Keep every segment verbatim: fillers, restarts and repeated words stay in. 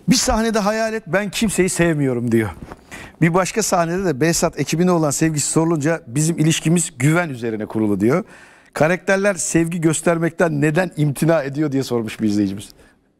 Bir sahnede hayal et, ben kimseyi sevmiyorum diyor. Bir başka sahnede de Behzat ekibine olan sevgisi sorulunca bizim ilişkimiz güven üzerine kurulu diyor. Karakterler sevgi göstermekten neden imtina ediyor diye sormuş bir izleyicimiz.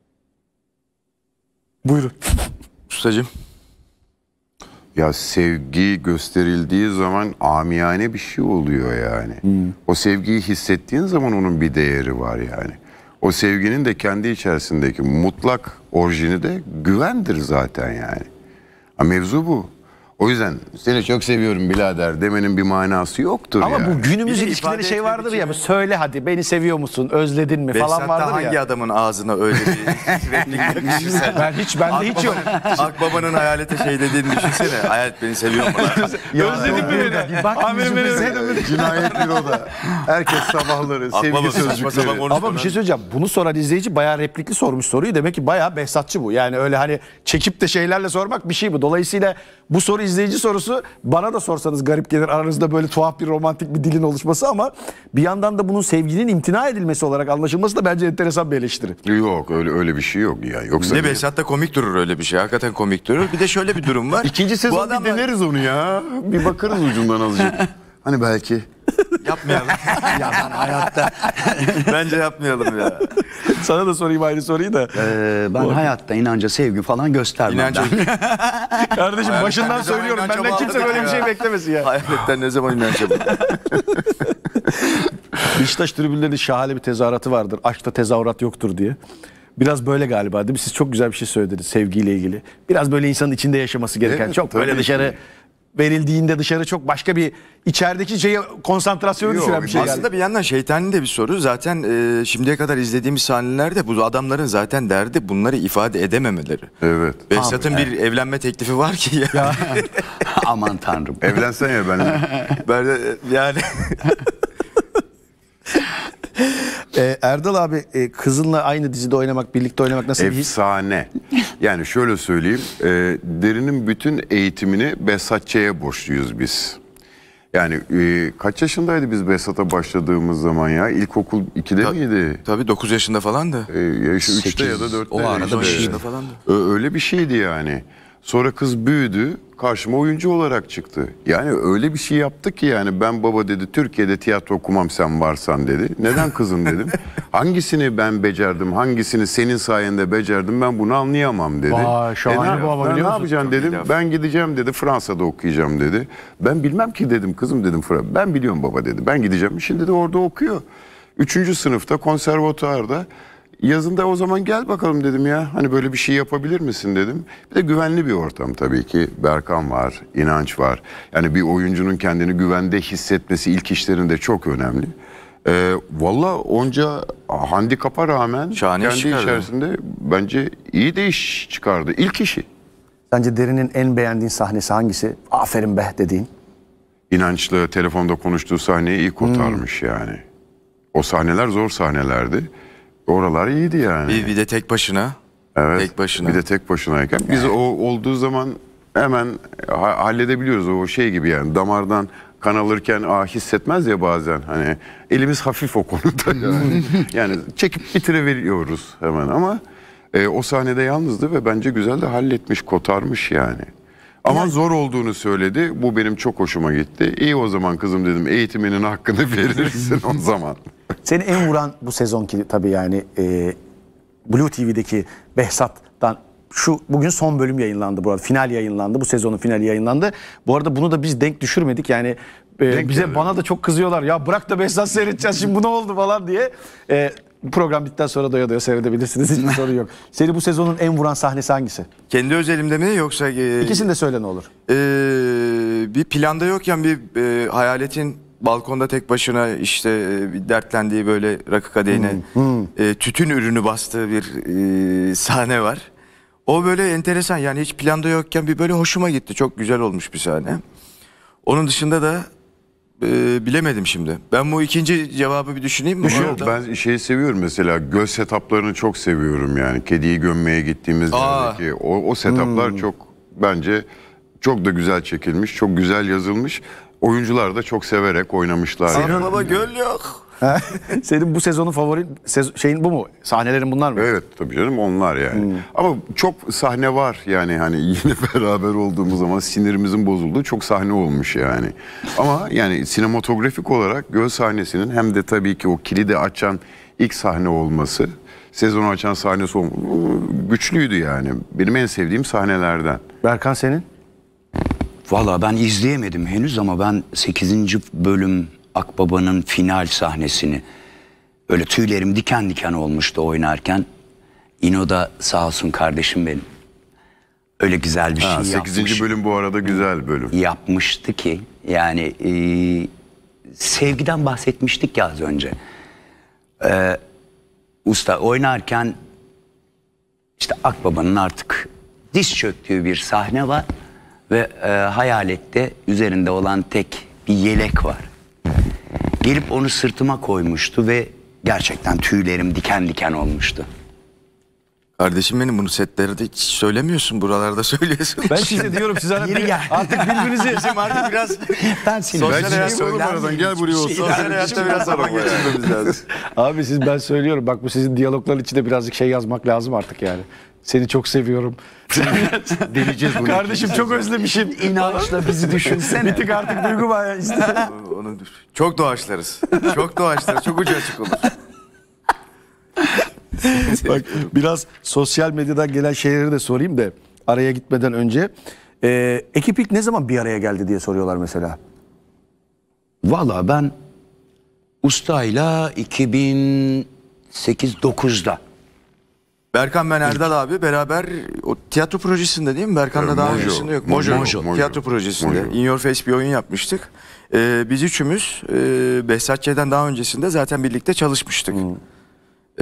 Buyurun. Ustacığım. Ya sevgi gösterildiği zaman amiyane bir şey oluyor yani. Hmm. O sevgiyi hissettiğin zaman onun bir değeri var yani. O sevginin de kendi içerisindeki mutlak orijini de güvendir zaten yani. Ha, mevzu bu. O yüzden seni çok seviyorum birader demenin bir manası yoktur. Ama yani. bu günümüz ilişkileri şey vardır ya, söyle hadi beni seviyor musun, özledin mi Behzat'ta falan vardır hangi ya. Hangi adamın ağzına öyle bir replik düşünsene. Ben hiç, bende hiç yok. Akbaba'nın hayalete şey dediğini düşünsene. Hayalet beni seviyor mu lan? Özledin mi beni? Amirim beni özledin mi? Cinayet büroda. Herkes sabahları sevgi sözcükleri. Ama bir şey söyleyeceğim. Bunu soran izleyici bayağı replikli sormuş soruyu. Demek ki bayağı Behzatçı bu. Yani öyle hani çekip de şeylerle sormak bir şey bu. Dolayısıyla bu soru izleyici sorusu, bana da sorsanız garip gelir, aranızda böyle tuhaf bir romantik bir dilin oluşması, ama bir yandan da bunun sevginin imtina edilmesi olarak anlaşılması da bence enteresan bir eleştiri. Yok öyle öyle bir şey yok ya. Yoksa ne Behzat'ta komik durur öyle bir şey. Hakikaten komik durur. Bir de şöyle bir durum var. İkinci sezon adamlar... bir deneriz onu ya. Bir bakarız ucundan azıcık. Hani belki. Yapmayalım. Ya ben hayatta. Bence yapmayalım ya. Sana da sorayım aynı soruyu da. Ee, ben o... hayatta inanca sevgi falan göstermem. İnanca... Kardeşim başından söylüyorum. Benden kimse böyle bir şey beklemesin ya. Hayaletten ne zaman inanca bu? Beşiktaş tribünlerinin şahane bir tezahüratı vardır. Aşkta tezahürat yoktur diye. Biraz böyle galiba değil mi? Siz çok güzel bir şey söylediniz sevgiyle ilgili. Biraz böyle insanın içinde yaşaması gereken. Evet, çok böyle dışarı... Ki. Verildiğinde dışarı çok başka bir, içerideki şeye konsantrasyonu Yok, düşüren bir şey. Aslında yani. bir yandan şeytani de bir soru. Zaten e, şimdiye kadar izlediğimiz sahnelerde bu adamların zaten derdi bunları ifade edememeleri. Evet. Behzat'ın bir evet. evlenme teklifi var ki ya. ya. Aman tanrım. Evlensen ya ben. Ben de, yani. Ee, Erdal abi, e, kızınla aynı dizide oynamak, birlikte oynamak nasıl bir his? Efsane. Yani şöyle söyleyeyim, e, Derin'in bütün eğitimini Behzatçı'ya borçluyuz biz. Yani e, kaç yaşındaydı biz Behzat'a başladığımız zaman ya? İlkokul ikide Ta miydi? Tabii dokuz yaşında falandı. E, yaşı üçte ya da dörtte. O arada beş yaşında işte. falandı. Öyle bir şeydi yani. Sonra kız büyüdü, karşıma oyuncu olarak çıktı. Yani öyle bir şey yaptı ki yani ben baba dedi Türkiye'de tiyatro okumam sen varsan dedi. Neden kızım dedim. Hangisini ben becerdim, hangisini senin sayende becerdim ben bunu anlayamam dedi. Vay, şahane e, ne, baba, ne yapacaksın dedim. Ben gideceğim dedi Fransa'da okuyacağım dedi. Ben bilmem ki dedim kızım dedim. Ben biliyorum baba dedi. Ben gideceğim. Şimdi de orada okuyor. Üçüncü sınıfta konservatuarda. Yazında o zaman gel bakalım dedim ya. Hani böyle bir şey yapabilir misin dedim. Bir de güvenli bir ortam tabii ki. Berkan var, İnanç var. Yani bir oyuncunun kendini güvende hissetmesi ilk işlerinde çok önemli. Ee, Valla onca handikapa rağmen Şahane kendi içerisinde bence iyi de iş çıkardı. İlk işi. Sence Derin'in en beğendiğin sahnesi hangisi? Aferin be dediğin. İnanç'la telefonda konuştuğu sahneyi iyi kotarmış hmm. yani. O sahneler zor sahnelerdi. Oralar iyiydi yani. Bir, bir de tek başına. Evet. Tek başına. Bir de tek başınayken. Biz o olduğu zaman hemen ha halledebiliyoruz o şey gibi yani. Damardan kan alırken ah hissetmez ya bazen. Hani elimiz hafif o konuda yani. Yani çekip bitiriveriyoruz hemen ama e, o sahnede yalnızdı ve bence güzel de halletmiş, kotarmış yani. Ama yani, zor olduğunu söyledi. Bu benim çok hoşuma gitti. İyi o zaman kızım dedim. Eğitiminin hakkını verirsin o zaman. Seni en vuran bu sezonki tabii yani e, Blue T V'deki Behzat'tan şu bugün son bölüm yayınlandı bu arada. Final yayınlandı. Bu sezonun finali yayınlandı. Bu arada bunu da biz denk düşürmedik. Yani e, bize yani. Bana da çok kızıyorlar. Ya bırak da Behzat seyredeceğiz şimdi bu ne oldu falan diye. E, program bittikten sonra doya doya seyredebilirsiniz. Hiçbir sorun yok. Seni bu sezonun en vuran sahnesi hangisi? Kendi özelimde mi yoksa? E, İkisini de söyle ne olur. E, bir planda yokken bir e, hayaletin balkonda tek başına işte e, bir dertlendiği böyle rakı kadehine hmm, hmm. E, tütün ürünü bastığı bir e, sahne var. O böyle enteresan yani hiç planda yokken bir böyle hoşuma gitti. Çok güzel olmuş bir sahne. Onun dışında da e, bilemedim şimdi. Ben bu ikinci cevabı bir düşüneyim mi? Yok, ben şeyi seviyorum mesela göz setuplarını çok seviyorum yani. Kediyi gömmeye gittiğimiz Aa. yerdeki o, o setuplar hmm. çok bence çok da güzel çekilmiş. Çok güzel yazılmış. Oyuncular da çok severek oynamışlar. Sana yani. baba göl yok. Senin bu sezonun favori sez- şeyin bu mu? Sahnelerin bunlar mı? Evet tabii canım onlar yani. Ama çok sahne var yani hani yine beraber olduğumuz zaman sinirimizin bozulduğu çok sahne olmuş yani. Ama yani sinematografik olarak göl sahnesinin hem de tabii ki o kilidi açan ilk sahne olması, sezonu açan sahnesi olması güçlüydü yani. Benim en sevdiğim sahnelerden. Berkan senin? Valla ben izleyemedim henüz ama ben sekizinci bölüm Akbaba'nın final sahnesini öyle tüylerim diken diken olmuştu oynarken. İno da sağ olsun kardeşim benim. Öyle güzel bir şey Ha, yapmış. sekizinci bölüm bu arada güzel bölüm. Yapmıştı ki yani e, sevgiden bahsetmiştik ya az önce. Ee, usta oynarken işte Akbaba'nın artık diz çöktüğü bir sahne var ve e, hayalette üzerinde olan tek bir yelek var. Gelip onu sırtıma koymuştu ve gerçekten tüylerim diken diken olmuştu. Kardeşim benim bunu setlerde hiç söylemiyorsun. Buralarda söylüyorsun. Ben size diyorum siz artık, Yeni gel. artık birbirinizi Bizim artık biraz Ben seni Sosyal Ben hayat şey oğlum söyler aradan miyim? gel buraya olsun. sosyal hayatta biraz zaman geçirmemiz lazım. Abi siz ben söylüyorum bak bu sizin diyalogların içinde birazcık şey yazmak lazım artık yani. Seni çok seviyorum. Deneyeceğiz bunu. Kardeşim çok özlemişim. İnançla bizi düşünsene. Bir tık artık duygu var ya işte. Onu çok doğaçlarız. Çok doğaçlarız. Çok ucu açık olur. Bak biraz sosyal medyadan gelen şeyleri de sorayım da araya gitmeden önce. Ee, ekip ilk ne zaman bir araya geldi diye soruyorlar mesela. Valla ben ustayla iki bin sekiz dokuzda Berkan ben Erdal abi beraber o tiyatro projesinde değil mi? Berkan'la daha Mojo. öncesinde yok. Mojo. Mojo. Mojo. Tiyatro projesinde. Mojo. In Your Face bir oyun yapmıştık. Ee, biz üçümüz e, Behzat Ç'den daha öncesinde zaten birlikte çalışmıştık. Ee,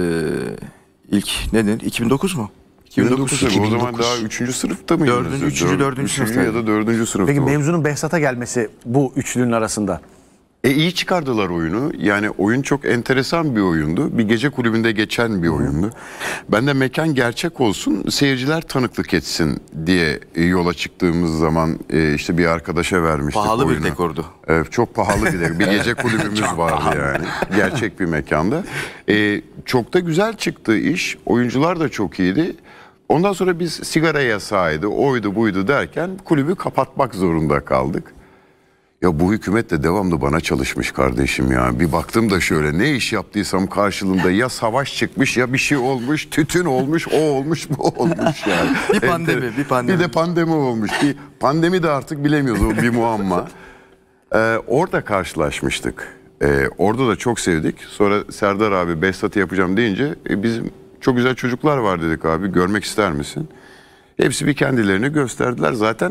ilk ne denir? iki bin dokuz mu? iki bin dokuz tabii, o zaman daha üçüncü sınıfta mıydınız? Dördüncü, üçüncü, dördüncü sınıfta. ya da dördüncü sınıfta. Peki o. mevzunun Behzat'a gelmesi bu üçlünün arasında. E iyi çıkardılar oyunu. Yani oyun çok enteresan bir oyundu. Bir gece kulübünde geçen bir oyundu. Ben de mekan gerçek olsun, seyirciler tanıklık etsin diye e, yola çıktığımız zaman e, işte bir arkadaşa vermiştik Pahalı bir oyunu. dekordu. Evet, çok pahalı bir dekor. Bir gece kulübümüz vardı yani. Gerçek bir mekanda. E, çok da güzel çıktı iş. Oyuncular da çok iyiydi. Ondan sonra biz sigara yasağıydı, oydu buydu derken kulübü kapatmak zorunda kaldık. Ya bu hükümet de devamlı bana çalışmış kardeşim ya. Bir baktım da şöyle ne iş yaptıysam karşılığında ya savaş çıkmış ya bir şey olmuş, tütün olmuş, o olmuş, bu olmuş yani. Bir pandemi, bir pandemi. Bir de pandemi olmuş. Bir pandemi de artık bilemiyoruz, o bir muamma. Ee, orada karşılaşmıştık. Ee, orada da çok sevdik. Sonra Serdar abi Behzat'ı yapacağım deyince e, bizim çok güzel çocuklar var dedik abi, görmek ister misin? Hepsi bir kendilerini gösterdiler. Zaten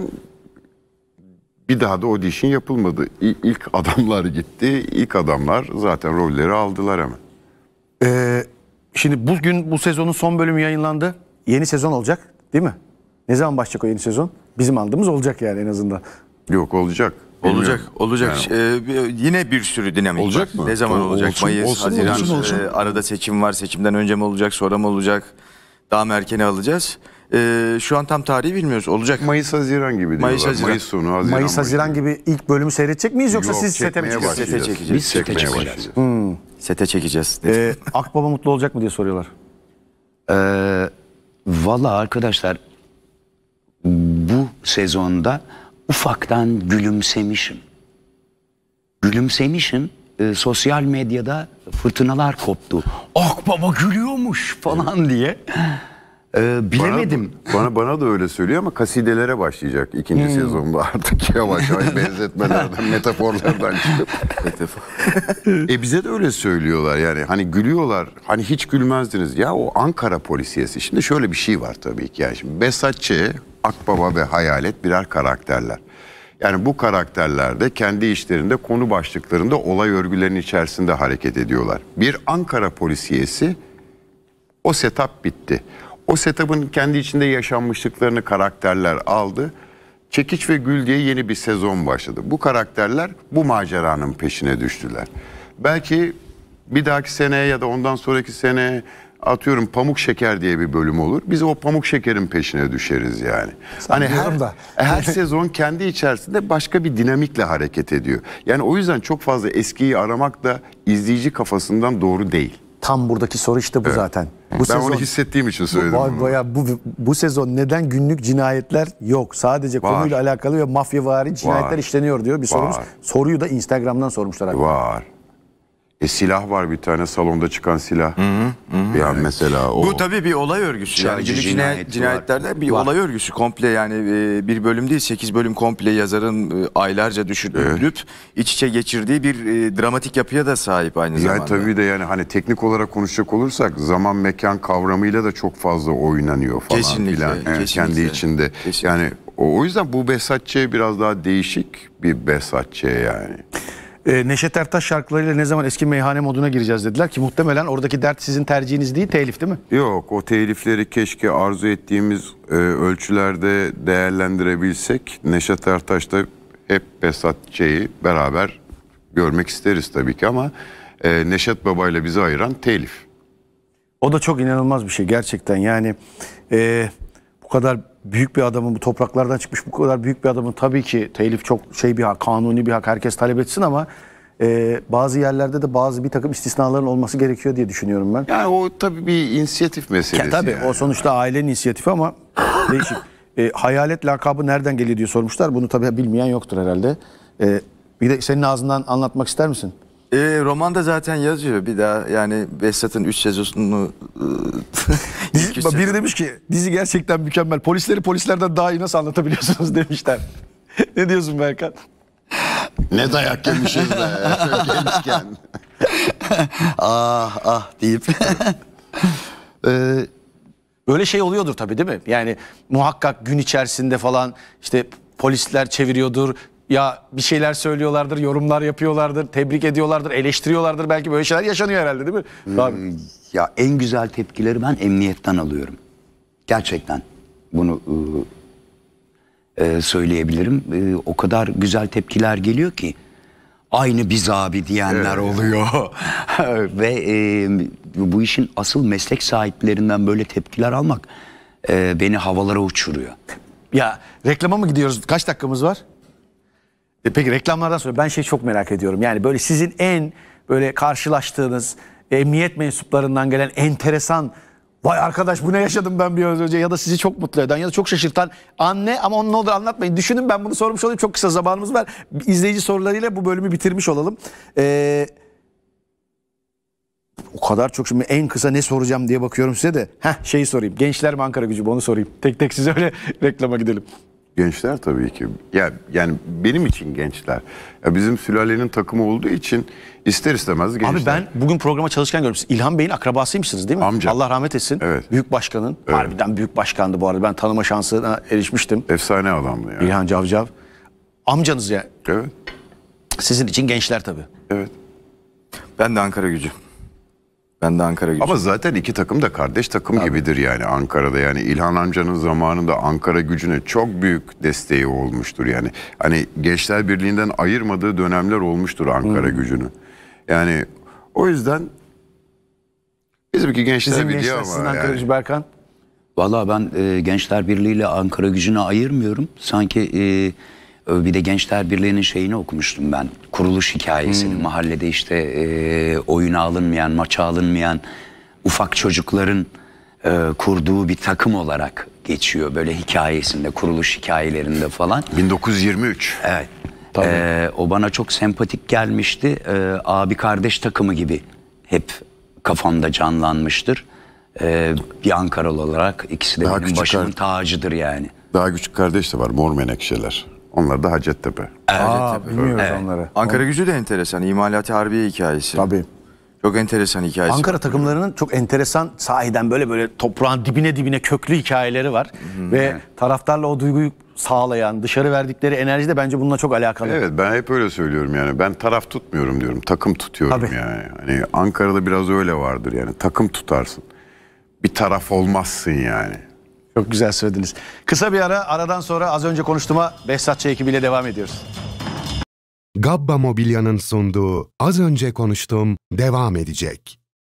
bir daha da audition yapılmadı. İ- İlk adamlar gitti. İlk adamlar zaten rolleri aldılar hemen. Ee, şimdi bugün bu sezonun son bölümü yayınlandı. Yeni sezon olacak değil mi? Ne zaman başlayacak o yeni sezon? Bizim andığımız olacak yani en azından. Yok olacak. Olacak, Bilmiyorum. olacak. Yani Ee, bir- yine bir sürü dinamik Olacak var. mı? Ne zaman Tamam, olacak? olsun, Mayıs, olsun, Haziran, olsun, olsun. e, arada seçim var. Seçimden önce mi olacak, sonra mı olacak? Daha mı erkene alacağız? Ee, şu an tam tarihi bilmiyoruz. Olacak. Mayıs Haziran gibi diyorlar. Mayıs, Mayıs, Haziran. sonu Haziran. Mayıs, Haziran gibi ilk bölümü seyredecek miyiz yoksa Yok, siz sete mi çekmeye çıkacaksınız? başlayacağız. Sete çekeceğiz. Biz sete Çekmeye çıkacağız. başlayacağız. Sete çekeceğiz. Ee, Akbaba mutlu olacak mı diye soruyorlar. Ee, Valla arkadaşlar bu sezonda ufaktan gülümsemişim. Gülümsemişim. Ee, sosyal medyada fırtınalar koptu. Akbaba gülüyormuş falan diye. Ee, bilemedim. Bana, bana, bana da öyle söylüyor ama kasidelere başlayacak ikinci sezonda artık yavaş yavaş benzetmelerden, metaforlardan çıkıp. e bize de öyle söylüyorlar yani hani gülüyorlar, hani hiç gülmezdiniz. Ya o Ankara polisiyesi. Şimdi şöyle bir şey var tabii ki yani şimdi Behzat Ç, Akbaba ve Hayalet birer karakterler. Yani bu karakterler de kendi işlerinde konu başlıklarında olay örgülerinin içerisinde hareket ediyorlar. Bir Ankara polisiyesi, o setup bitti. O setup'ın kendi içinde yaşanmışlıklarını karakterler aldı. Çekiç ve Gül diye yeni bir sezon başladı. Bu karakterler bu maceranın peşine düştüler. Belki bir dahaki seneye ya da ondan sonraki sene atıyorum Pamuk Şeker diye bir bölüm olur. Biz o Pamuk Şeker'in peşine düşeriz yani. Hani her, da. her sezon kendi içerisinde başka bir dinamikle hareket ediyor. Yani o yüzden çok fazla eskiyi aramak da izleyici kafasından doğru değil. Tam buradaki soru işte bu zaten. Bu Ben onu hissettiğim için söyledim. Bu, bunu. baya, bu, bu sezon neden günlük cinayetler yok? Sadece Var. konuyla alakalı ve mafyavari cinayetler Var. işleniyor diyor bir sorumuz. Var. Soruyu da Instagram'dan sormuşlar. Abi. Var. E silah var bir tane salonda çıkan silah. Hı hı, yani mesela o. Bu tabii bir olay örgüsü. Yani Çaycı günlük cinayeti cinayet, cinayetlerde bir Var. olay örgüsü komple, yani e, bir bölüm değil sekiz bölüm komple yazarın e, aylarca düşünülüp iç içe geçirdiği bir e, dramatik yapıya da sahip aynı Yani zamanda. tabii de yani hani teknik olarak konuşacak olursak zaman mekan kavramıyla da çok fazla oynanıyor falan Kesinlikle, filan. Evet, kesinlikle. kendi içinde. Kesinlikle. Yani o, o yüzden bu Behzat Ç. biraz daha değişik bir Behzat Ç. yani. Ee, Neşet Ertaş şarkılarıyla ne zaman eski meyhane moduna gireceğiz dediler ki muhtemelen oradaki dert sizin tercihiniz değil, telif değil mi? Yok, o telifleri keşke arzu ettiğimiz e, ölçülerde değerlendirebilsek. Neşet Ertaş'ta hep Behzat Ç'yi beraber görmek isteriz tabii ki ama e, Neşet Baba ile bizi ayıran telif. O da çok inanılmaz bir şey gerçekten. Yani e, bu kadar büyük bir adamın, bu topraklardan çıkmış bu kadar büyük bir adamın tabii ki telif çok şey bir hak, kanuni bir hak, herkes talep etsin ama e, bazı yerlerde de bazı bir takım istisnaların olması gerekiyor diye düşünüyorum ben. Yani o tabii bir inisiyatif meselesi. Ya, tabii yani. o sonuçta ailenin inisiyatifi ama değişik. E, hayalet lakabı nereden geliyor diye sormuşlar. Bunu tabii bilmeyen yoktur herhalde. E, bir de senin ağzından anlatmak ister misin? E, romanda zaten yazıyor bir daha, yani Behzat'ın üç sezonunu e, ilk üç Biri sezon- demiş ki dizi gerçekten mükemmel. Polisleri polislerden daha iyi nasıl anlatabiliyorsunuz demişler. Ne diyorsun Berkan? Ne dayak yemişiz be gençken. ah ah deyip. Ee, Böyle şey oluyordur tabii değil mi? Yani muhakkak gün içerisinde falan işte polisler çeviriyordur. Ya bir şeyler söylüyorlardır, yorumlar yapıyorlardır, tebrik ediyorlardır, eleştiriyorlardır. Belki böyle şeyler yaşanıyor herhalde değil mi? Abi. Ya en güzel tepkileri ben emniyetten alıyorum. Gerçekten bunu e, e, söyleyebilirim. E, o kadar güzel tepkiler geliyor ki aynı biz abi diyenler Evet. oluyor. Ve e, bu işin asıl meslek sahiplerinden böyle tepkiler almak e, beni havalara uçuruyor. Ya reklama mı gidiyoruz? Kaç dakikamız var? E peki reklamlardan sonra ben şey çok merak ediyorum. Yani böyle sizin en böyle karşılaştığınız emniyet mensuplarından gelen enteresan, vay arkadaş bu ne yaşadım ben bir az önce, ya da sizi çok mutlu eden ya da çok şaşırtan anne, ama onu ne olur anlatmayın. Düşünün, ben bunu sormuş olayım, çok kısa zamanımız var. İzleyici sorularıyla bu bölümü bitirmiş olalım. Eee O kadar çok, şimdi en kısa ne soracağım diye bakıyorum size de. Heh, şeyi sorayım. Gençler mi Ankara Gücü mü, onu sorayım. Tek tek size öyle reklama gidelim. Gençler tabii ki. Ya yani benim için gençler. Ya bizim sülalenin takımı olduğu için ister istemez gençler. Abi ben bugün programa çalışırken gördüm. Siz İlhan Bey'in akrabasıymışsınız değil mi? Amca. Allah rahmet etsin. Evet. Büyük başkanın. Harbiden büyük başkandı bu arada. Ben tanıma şansına erişmiştim. Efsane adamdı yani. İlhan Cavcav. Amcanız ya. Evet. Sizin için gençler tabii. Evet. Ben de Ankara Gücü. Ben de Ankara Gücü. Ama zaten iki takım da kardeş takım gibidir yani Ankara'da. Yani İlhan amcanın zamanında Ankara Gücü'ne çok büyük desteği olmuştur yani. Hani Gençler Birliği'nden ayırmadığı dönemler olmuştur Ankara Hmm. Gücü'nü. Yani o yüzden bizimki Gençler Sizin Birliği gençler, ama sizin Ankara yani. Gücü Berkan. Vallahi ben e, Gençler Birliği ile Ankara Gücü'nü ayırmıyorum. Sanki e, bir de Gençler Birliği'nin şeyini okumuştum ben. Kuruluş hikayesini. Mahallede işte e, oyuna alınmayan, maça alınmayan ufak çocukların e, kurduğu bir takım olarak geçiyor. Böyle hikayesinde, kuruluş hikayelerinde falan. bin dokuz yüz yirmi üç. Evet. E, o bana çok sempatik gelmişti. E, abi kardeş takımı gibi hep kafamda canlanmıştır. Ee, bir Ankaralı olarak ikisi de Daha benim küçük başımın kar- tacıdır yani. Daha küçük kardeş de var, Mor Menekşeler. Onlar da Hacettepe. Aa, bilmiyoruz onları. Ankara Gücü de enteresan. İmalat Harbiye hikayesi. Tabii. Çok enteresan hikayesi. Ankara takımlarının çok enteresan, sahiden böyle böyle toprağın dibine dibine köklü hikayeleri var. Ve taraftarla o duyguyu sağlayan, dışarı verdikleri enerji de bence bununla çok alakalı. Evet, ben hep öyle söylüyorum yani. Ben taraf tutmuyorum diyorum. Takım tutuyorum Tabii. yani. Hani Ankara'da biraz öyle vardır yani. Takım tutarsın. Bir taraf olmazsın yani. Çok güzel söylediniz. Kısa bir ara, aradan sonra az önce konuştuğuma Behzat Ç. ekibiyle devam ediyoruz. Gabba Mobilya'nın sunduğu Az Önce Konuştum devam edecek.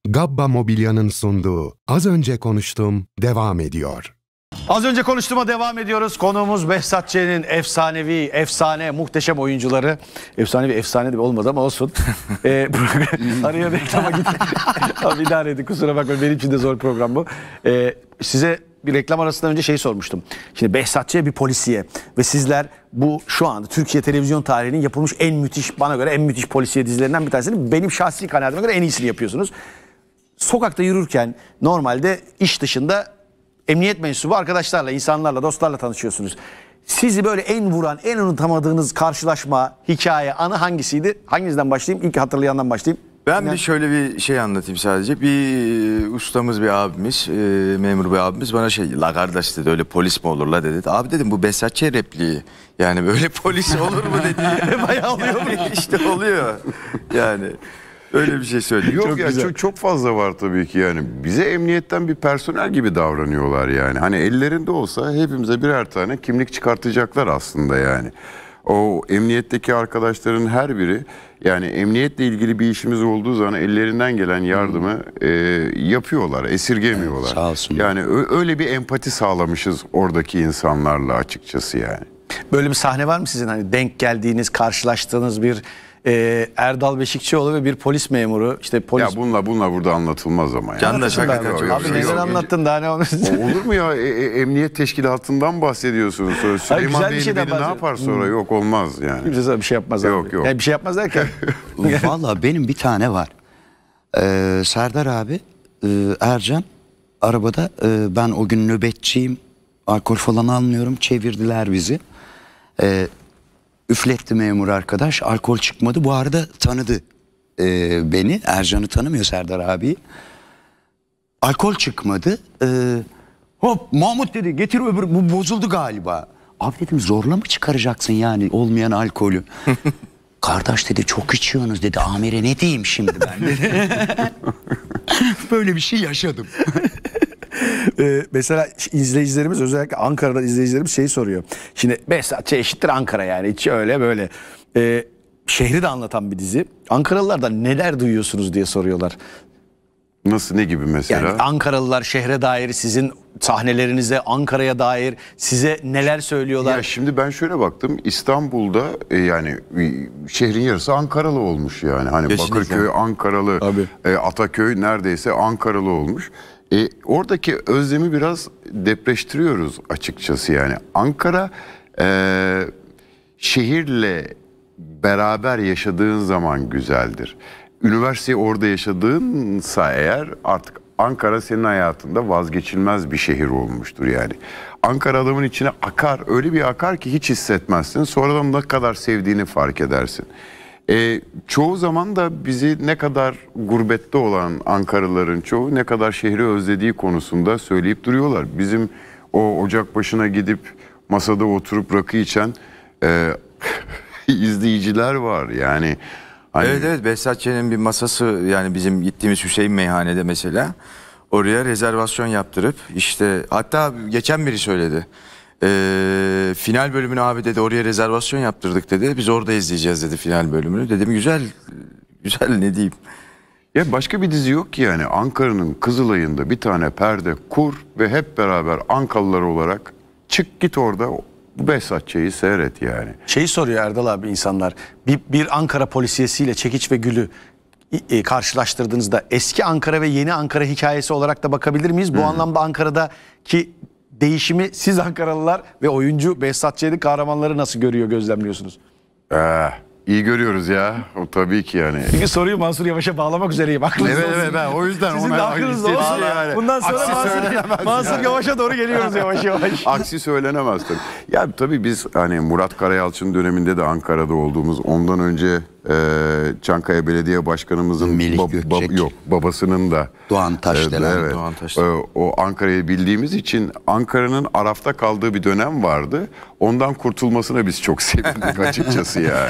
Gabba Mobilya'nın sunduğu Az Önce Konuştum devam ediyor. Az önce konuştuğuma devam ediyoruz. Konuğumuz Behzat Ç'nin efsanevi, efsane, muhteşem oyuncuları. Efsanevi, efsane de olmadı ama olsun. ee, araya reklama gittik. Abi idare edin, kusura bakmayın. Benim için de zor program bu. Ee, size bir reklam arasından önce şey sormuştum. Şimdi Behzat Ç bir polisiye ve sizler bu şu anda Türkiye televizyon tarihinin yapılmış en müthiş, bana göre en müthiş polisiye dizilerinden bir tanesini, benim şahsi kanaatime göre en iyisini yapıyorsunuz. Sokakta yürürken normalde iş dışında emniyet mensubu arkadaşlarla, insanlarla, dostlarla tanışıyorsunuz. Sizi böyle en vuran, en unutamadığınız karşılaşma, hikaye, anı hangisiydi? Hanginizden başlayayım? İlk hatırlayandan başlayayım. Ben Yani... bir şöyle bir şey anlatayım sadece. Bir ustamız, bir abimiz, e, memur bir abimiz bana şey, la kardeş dedi, öyle polis mi olur la dedi. Abi dedim, bu Behzat Ç repliği. Yani böyle polis olur mu dedi. Bayağı oluyor mu? İşte oluyor. Yani öyle bir şey söyleyeyim. Yok Çok ya, güzel. çok, çok fazla var tabii ki yani. Bize emniyetten bir personel gibi davranıyorlar yani. Hani ellerinde olsa hepimize birer tane kimlik çıkartacaklar aslında yani. O emniyetteki arkadaşların her biri, yani emniyetle ilgili bir işimiz olduğu zaman ellerinden gelen yardımı e, yapıyorlar, esirgemiyorlar. Evet, sağ olsun. Yani ö- öyle bir empati sağlamışız oradaki insanlarla açıkçası yani. Böyle bir sahne var mı sizin? Hani denk geldiğiniz, karşılaştığınız bir e, Erdal Beşikçioğlu ve bir polis memuru. İşte polis... Ya bununla bununla burada anlatılmaz ama yani. Can da şaka Yok, kaçıyor. yok, Abi yok, neler yok. anlattın daha ne onu? O olur mu ya? E, e, emniyet teşkilatından bahsediyorsunuz. Sonra Süleyman güzel bir Bey'in şeyden beni ne bahsediyorum. yapar sonra? Yok, olmaz yani. Kimse sana bir şey yapmaz abi. Yok, yok. Yani bir şey yapmaz derken. Valla benim bir tane var. Ee, Serdar abi, e, Ercan arabada, e, ben o gün nöbetçiyim. Alkol falan almıyorum. Çevirdiler bizi. E, üfletti memur arkadaş. Alkol çıkmadı. Bu arada tanıdı e, beni. Ercan'ı tanımıyor, Serdar abi. Alkol çıkmadı. E, hop Mahmut dedi, getir öbür, bu bozuldu galiba. Abi dedim, zorla mı çıkaracaksın yani olmayan alkolü? Kardeş dedi, çok içiyorsunuz dedi. Amire ne diyeyim şimdi ben dedi. Böyle bir şey yaşadım. Ee, mesela izleyicilerimiz, özellikle Ankara'dan izleyicilerimiz şeyi soruyor. Şimdi Behzat Ç eşittir Ankara, yani hiç öyle böyle. Ee, şehri de anlatan bir dizi. Ankaralılardan neler duyuyorsunuz diye soruyorlar. Nasıl, ne gibi mesela? Yani Ankaralılar şehre dair, sizin sahnelerinize, Ankara'ya dair size neler söylüyorlar? Ya şimdi ben şöyle baktım, İstanbul'da e, yani e, şehrin yarısı Ankaralı olmuş yani. Hani Kesinlikle. Bakırköy Ankaralı, Tabii. e, Ataköy neredeyse Ankaralı olmuş. E, oradaki özlemi biraz depreştiriyoruz açıkçası yani. Ankara e, şehirle beraber yaşadığın zaman güzeldir. Üniversiteyi orada yaşadığınsa eğer, artık Ankara senin hayatında vazgeçilmez bir şehir olmuştur yani. Ankara adamın içine akar, öyle bir akar ki hiç hissetmezsin. Sonradan ne kadar sevdiğini fark edersin. E, çoğu zaman da bizi ne kadar gurbette olan Ankaralıların çoğu ne kadar şehri özlediği konusunda söyleyip duruyorlar. Bizim o ocak başına gidip masada oturup rakı içen e, izleyiciler var yani. Hani... Evet evet, Behzat Ç'nin bir masası, yani bizim gittiğimiz Hüseyin Meyhane'de mesela, oraya rezervasyon yaptırıp, işte hatta geçen biri söyledi. Ee, final bölümünü abi dedi, oraya rezervasyon yaptırdık dedi. Biz orada izleyeceğiz dedi final bölümünü. Dedim güzel, güzel, ne diyeyim. Ya başka bir dizi yok ki yani. Ankara'nın Kızılay'ında bir tane perde kur ve hep beraber Ankalılar olarak çık git orada bu Behzat Ç'yi seyret yani. Şeyi soruyor Erdal abi insanlar. Bir, bir Ankara polisiyesiyle Çekiç ve Gül'ü e, karşılaştırdığınızda eski Ankara ve yeni Ankara hikayesi olarak da bakabilir miyiz? Bu Hmm. anlamda Ankara'daki değişimi siz Ankaralılar ve oyuncu Behzat Ç'nin kahramanları nasıl görüyor, gözlemliyorsunuz? Eh, iyi görüyoruz ya. O tabii ki yani. Çünkü soruyu Mansur Yavaş'a bağlamak üzereyim. Aklınızda Evet, olsun. evet, ben o yüzden Sizin ona de aklınızda olsun. hissettim yani. Bundan sonra Aksi Mansur, söylenemez Mansur yani. Yavaş'a doğru geliyoruz yavaş yavaş. Aksi söylenemez tabii. Ya tabii biz hani Murat Karayalçın döneminde de Ankara'da olduğumuz, ondan önce e, Çankaya Belediye Başkanımızın Melih bab- Gökçek. bab- yok babasının da Doğan Taşdelen. evet, Doğan Taşdelen. e, o Ankara'yı bildiğimiz için Ankara'nın arafta kaldığı bir dönem vardı. Ondan kurtulmasına biz çok sevindik açıkçası yani.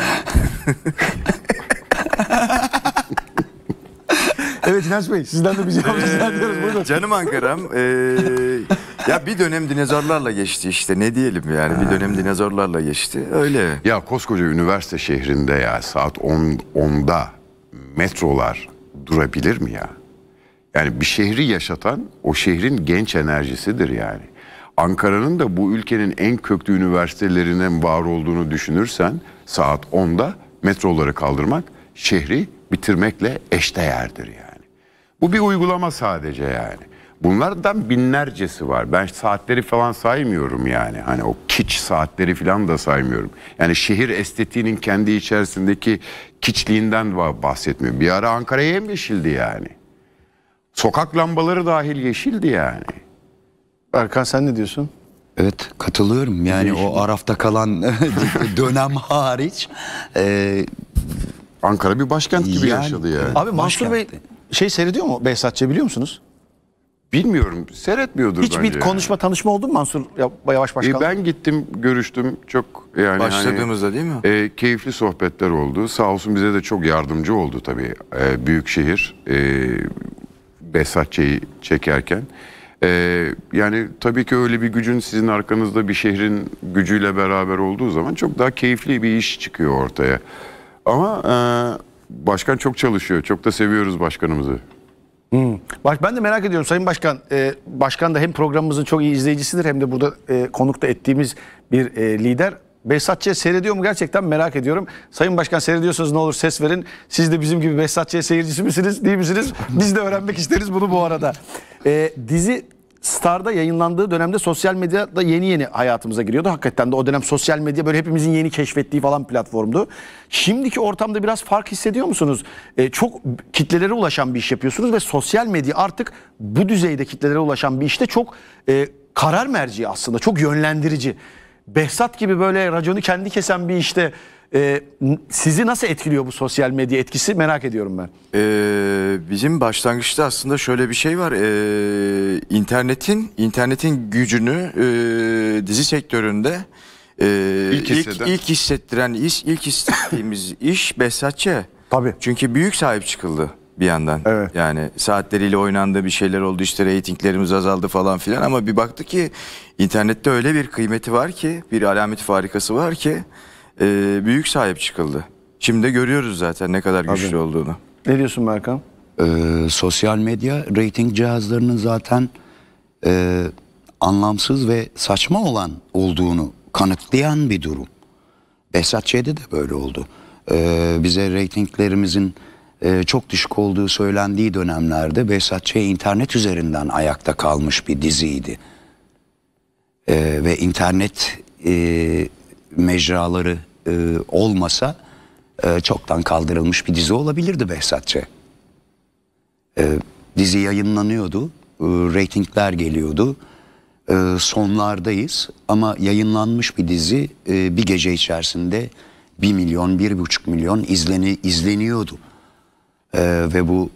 Evet İnanç Bey, sizden de bir cevap rica ediyoruz. Buyurun. Ee, canım Ankara'm. ee, ya bir dönem dinozorlarla geçti işte, ne diyelim yani, bir dönem dinozorlarla geçti öyle. Ya koskoca üniversite şehrinde ya saat on onda metrolar durabilir mi ya? Yani bir şehri yaşatan o şehrin genç enerjisidir yani. Ankara'nın da bu ülkenin en köklü üniversitelerinin var olduğunu düşünürsen saat onda metroları kaldırmak şehri bitirmekle eşdeğerdir yani. Bu bir uygulama sadece yani. Bunlardan binlercesi var. Ben saatleri falan saymıyorum yani. Hani o kiç saatleri falan da saymıyorum. Yani şehir estetiğinin kendi içerisindeki kiçliğinden bahsetmiyorum. Bir ara Ankara yemyeşildi yani. Sokak lambaları dahil yeşildi yani. Erkan sen ne diyorsun? Evet, katılıyorum. Yani o arafta kalan dönem hariç. E, Ankara bir başkent gibi Yani- yaşadı yani. Abi Mansur Bey Başkentti. şey seyrediyor mu Behzatçı biliyor musunuz? Bilmiyorum, seyretmiyordur Hiç bence. bir konuşma tanışma oldu mu Mansur Yavaş Başkan? E, ben gittim, görüştüm. Çok yani Başladığımızda hani, değil mi? e, keyifli sohbetler oldu. Sağ olsun bize de çok yardımcı oldu tabii. E, Büyükşehir e, Behzatçı'yı çekerken. E, yani tabii ki öyle bir gücün sizin arkanızda bir şehrin gücüyle beraber olduğu zaman çok daha keyifli bir iş çıkıyor ortaya. Ama e, başkan çok çalışıyor. Çok da seviyoruz başkanımızı. Bak ben de merak ediyorum Sayın Başkan. E, başkan da hem programımızın çok iyi izleyicisidir hem de burada e, konukta ettiğimiz bir e, lider. Behzatçı'ya seyrediyor mu gerçekten merak ediyorum. Sayın Başkan seyrediyorsanız ne olur ses verin. Siz de bizim gibi Behzatçı'ya seyircisi misiniz değil misiniz? Biz de öğrenmek isteriz bunu bu arada. E, dizi Star'da yayınlandığı dönemde sosyal medya da yeni yeni hayatımıza giriyordu. Hakikaten de o dönem sosyal medya böyle hepimizin yeni keşfettiği falan platformdu. Şimdiki ortamda biraz fark hissediyor musunuz? Ee, çok kitlelere ulaşan bir iş yapıyorsunuz ve sosyal medya artık bu düzeyde kitlelere ulaşan bir işte çok e, karar merci aslında. Çok yönlendirici. Behzat gibi böyle raconu kendi kesen bir işte e, sizi nasıl etkiliyor bu sosyal medya etkisi merak ediyorum ben. Ee, bizim başlangıçta aslında şöyle bir şey var. Ee, internetin internetin gücünü e, dizi sektöründe e, İlk ilk, hisseden. ilk hissettiren iş, ilk hissettiğimiz iş Behzatçı. Tabii. Çünkü büyük sahip çıkıldı bir yandan. Evet. Yani saatleriyle oynandı, bir şeyler oldu, işte reytinglerimiz azaldı falan filan, ama bir baktık ki internette öyle bir kıymeti var ki, bir alameti farikası var ki e, büyük sahip çıkıldı. Şimdi de görüyoruz zaten ne kadar güçlü Tabii. olduğunu. Ne diyorsun Berkan? e, sosyal medya rating cihazlarının zaten e, anlamsız ve saçma olan olduğunu kanıtlayan bir durum. Behzatçı'da de böyle oldu. E, bize reytinglerimizin e, çok düşük olduğu söylendiği dönemlerde Behzatçı internet üzerinden ayakta kalmış bir diziydi. E, ve internet e, mecraları e, olmasa e, çoktan kaldırılmış bir dizi olabilirdi Behzatçı. E, dizi yayınlanıyordu, e, reytingler geliyordu, e, sonlardayız ama yayınlanmış bir dizi e, bir gece içerisinde bir milyon, bir buçuk milyon izleni, izleniyordu. E, ve bu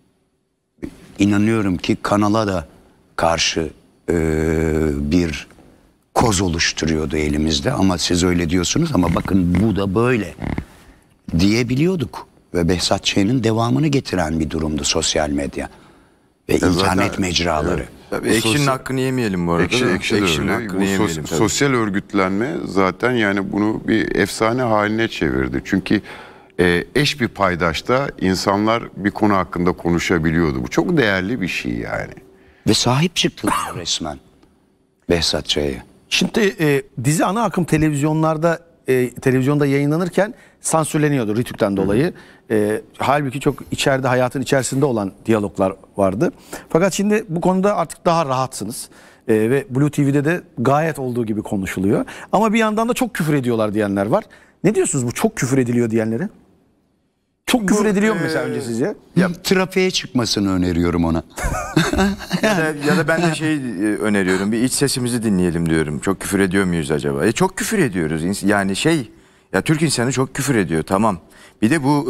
inanıyorum ki kanala da karşı e, bir koz oluşturuyordu elimizde, ama siz öyle diyorsunuz ama bakın bu da böyle diyebiliyorduk. Ve Behzatçı'nın devamını getiren bir durumdu sosyal medya ve internet zaten- mecraları. Tabii Ekşi'nin sosyal- hakkını yemeyelim bu arada. Ekşi, da. ekşi de Ekşi'nin öyle. hakkını Bu yemeyelim sos- tabii. sosyal örgütlenme zaten yani bunu bir efsane haline çevirdi. Çünkü e, eş bir paydaşta insanlar bir konu hakkında konuşabiliyordu. Bu çok değerli bir şey yani. Ve sahip çıktılar resmen Behzatçı'ya. Şimdi e, dizi ana akım televizyonlarda e, televizyonda yayınlanırken sansürleniyordu Rütük'ten dolayı. E, halbuki çok içeride hayatın içerisinde olan diyaloglar vardı. Fakat şimdi bu konuda artık daha rahatsınız. E, ve Blue T V'de de gayet olduğu gibi konuşuluyor. Ama bir yandan da çok küfür ediyorlar diyenler var. Ne diyorsunuz bu çok küfür ediliyor diyenlere? Çok küfür ediliyor mu mesela önce sizce? Ya, trafiğe çıkmasını öneriyorum ona. Ya da, ya da ben de şey e, öneriyorum, bir iç sesimizi dinleyelim diyorum. Çok küfür ediyor muyuz acaba? E, çok küfür ediyoruz. İns- Yani şey, ya Türk insanı çok küfür ediyor, tamam. Bir de bu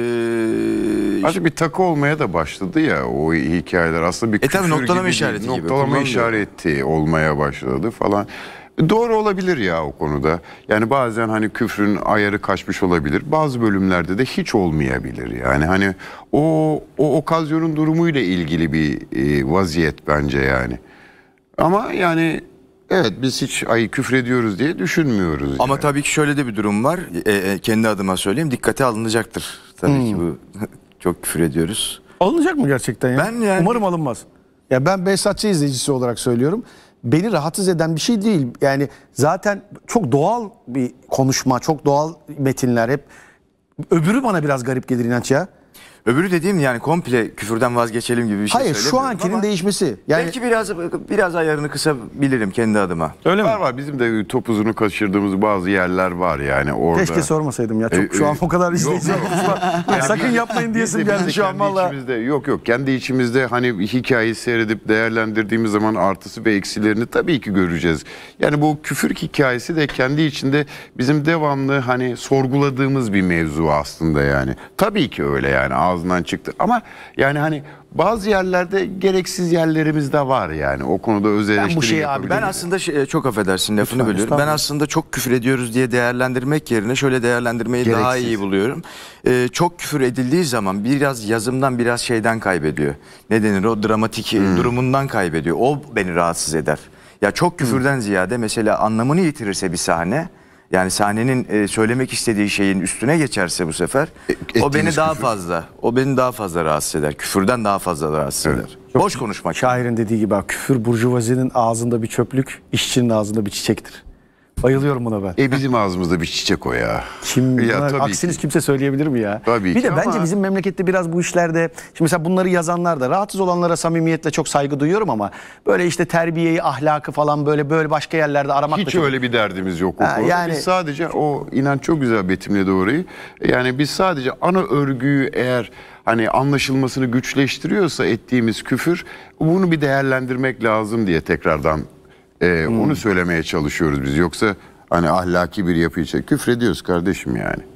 e, Artık bir takı olmaya da başladı ya o hikayeler. Aslında bir E tabii küfür noktalama gibi değil, işareti gibi noktalama kullanılıyor. işareti olmaya başladı falan. Doğru olabilir ya o konuda. Yani bazen hani küfrün ayarı kaçmış olabilir. Bazı bölümlerde de hiç olmayabilir. Yani hani o o okazyonun durumuyla ilgili bir e, vaziyet bence yani. Ama yani evet biz hiç ay küfür ediyoruz diye düşünmüyoruz. ama yani. tabii ki şöyle de bir durum var. E, e, kendi adıma söyleyeyim, dikkate alınacaktır. Tabii ki bu çok küfür ediyoruz. Alınacak mı gerçekten ya? Ben yani- Umarım alınmaz. Ya ben Behzatçı izleyicisi olarak söylüyorum. Beni rahatsız eden bir şey değil. Yani zaten çok doğal bir konuşma, çok doğal metinler hep. Öbürü bana biraz garip gelir İnanç ya. Öbürü dediğim yani komple küfürden vazgeçelim gibi bir şey Hayır, şu söylemiyorum ankinin ama değişmesi. Yani belki biraz biraz ayarını kısabilirim kendi adıma. öyle mi? Var var, bizim de topuzunu kaçırdığımız bazı yerler var yani orada. Keşke sormasaydım ya. Çok E, şu an e, o kadar yok, izleyici yok. olmuş. Sakın yapmayın diyesim Biz de- biz de geldi şu an kendi valla. içimizde, yok yok kendi içimizde hani hikayeyi seyredip değerlendirdiğimiz zaman artısı ve eksilerini tabii ki göreceğiz. Yani bu küfür hikayesi de kendi içinde bizim devamlı hani sorguladığımız bir mevzu aslında yani. Tabii ki öyle yani, ağzından çıktı ama yani hani bazı yerlerde gereksiz yerlerimiz de var yani. O konuda öz eleştiri bu şeyi abi, yapabiliriz. Ben aslında şey, çok affedersin lafını Lütfen, bölüyorum. Ben estağfurullah. aslında çok küfür ediyoruz diye değerlendirmek yerine şöyle değerlendirmeyi daha Gereksiz. iyi buluyorum. Ee, çok küfür edildiği zaman biraz yazımdan biraz şeyden kaybediyor. Ne denir o dramatik Hmm. durumundan kaybediyor. O beni rahatsız eder. Ya çok küfürden ziyade mesela anlamını yitirirse bir sahne, yani sahnenin e, söylemek istediği şeyin üstüne geçerse bu sefer o beni ettiğiniz daha küfür. fazla o beni daha fazla rahatsız eder. Küfürden daha fazla rahatsız Evet. eder. Boş konuşmak. Şairin dediği gibi bak, küfür burjuvazinin ağzında bir çöplük, işçinin ağzında bir çiçektir. Bayılıyorum buna ben. E bizim ağzımızda bir çiçek o ya. Kim, Ya buna tabii aksiniz ki. kimse söyleyebilir mi ya? Tabii bir ki de bence ama- bizim memlekette biraz bu işlerde, şimdi mesela bunları yazanlar da, rahatsız olanlara samimiyetle çok saygı duyuyorum ama böyle işte terbiyeyi, ahlakı falan böyle böyle başka yerlerde aramak da Hiç çok... öyle bir derdimiz yok o Ha, konuda. yani- Biz sadece o inan çok güzel betimledi orayı. Yani biz sadece ana örgüyü eğer hani anlaşılmasını güçleştiriyorsa ettiğimiz küfür, bunu bir değerlendirmek lazım diye tekrardan e, onu söylemeye çalışıyoruz biz. Yoksa hani ahlaki bir yapı için küfrediyoruz kardeşim yani.